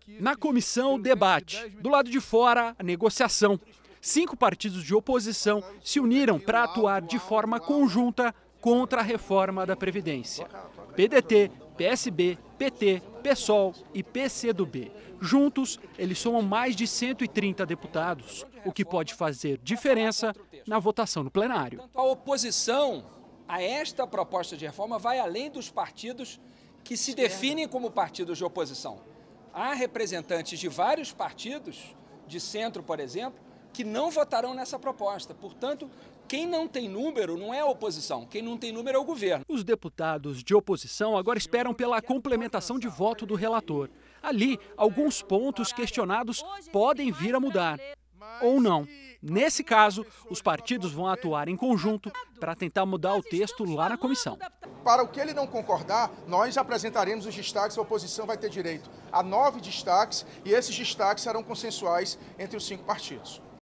Na comissão, debate. Do lado de fora, a negociação. 5 partidos de oposição se uniram para atuar de forma conjunta contra a reforma da Previdência. PDT, PSB, PT, PSOL e PCdoB. Juntos, eles somam mais de 130 deputados, o que pode fazer diferença na votação no plenário. A oposição a esta proposta de reforma vai além dos partidos que se definem como partidos de oposição. Há representantes de vários partidos, de centro, por exemplo, que não votarão nessa proposta. Portanto, quem não tem número não é a oposição, quem não tem número é o governo. Os deputados de oposição agora esperam pela complementação de voto do relator. Ali, alguns pontos questionados podem vir a mudar, ou não. Nesse caso, os partidos vão atuar em conjunto para tentar mudar o texto lá na comissão. Para o que ele não concordar, nós apresentaremos os destaques, a oposição vai ter direito a 9 destaques e esses destaques serão consensuais entre os 5 partidos.